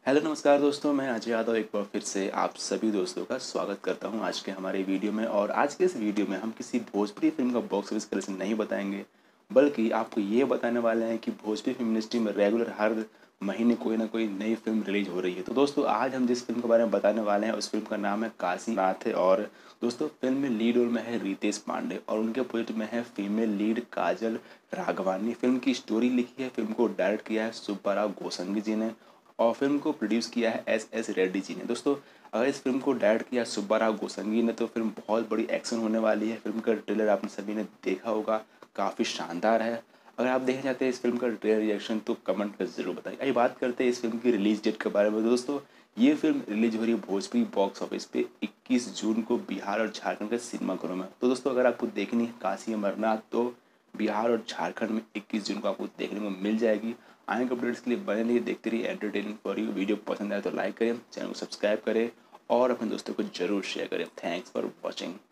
Hello नमस्कार दोस्तों, मैं अजय यादव एक बार फिर से आप सभी दोस्तों का स्वागत करता हूं आज के हमारे वीडियो में। और आज के इस वीडियो में हम किसी भोजपुरी फिल्म का बॉक्स ऑफिस कलेक्शन नहीं बताएंगे, बल्कि आपको ये बताने वाले हैं कि भोजपुरी फिल्म इंडस्ट्री में रेगुलर हर महीने कोई ना कोई नई फिल्म रिलीज हो रही है। तो दोस्तों आज हम जिस फिल्म के बारे में बताने वाले हैं उस फिल्म का नाम है काशीनाथ है। और दोस्तों फिल्म में लीड रोल में है रितेश पांडे और उनके अपोजिट में है female lead Kajal Raghwani. Film की स्टोरी लिखी है, फिल्म को डायरेक्ट किया है सुब्बाराव गोस्वामी जी ने और फिल्म को प्रोड्यूस किया है एस रेड्डी जी ने। दोस्तों अगर इस फिल्म को डायरेक्ट किया सुब्बाराव गोस्वामी ने तो फिल्म बहुत बड़ी एक्शन होने वाली है। फिल्म का ट्रेलर आपने सभी ने देखा होगा, काफ़ी शानदार है। अगर आप देखना चाहते हैं इस फिल्म का ट्रेलर रिएक्शन तो कमेंट कर जरूर बताइए। आइए बात करते हैं इस फिल्म की रिलीज डेट के बारे में। दोस्तों ये फिल्म रिलीज हो रही है भोजपुरी बॉक्स ऑफिस पे 21 जून को बिहार और झारखंड के सिनेमाघरों में। तो दोस्तों अगर आपको देखनी है काशी अमरनाथ तो बिहार और झारखंड में 21 जून को आपको देखने को मिल जाएगी। आने के अपडेट्स के लिए बने रहिए, देखते रहिए एंटरटेनमेंट फॉर यू। वीडियो पसंद आए तो लाइक करें, चैनल को सब्सक्राइब करें और अपने दोस्तों को जरूर शेयर करें। Thanks for watching.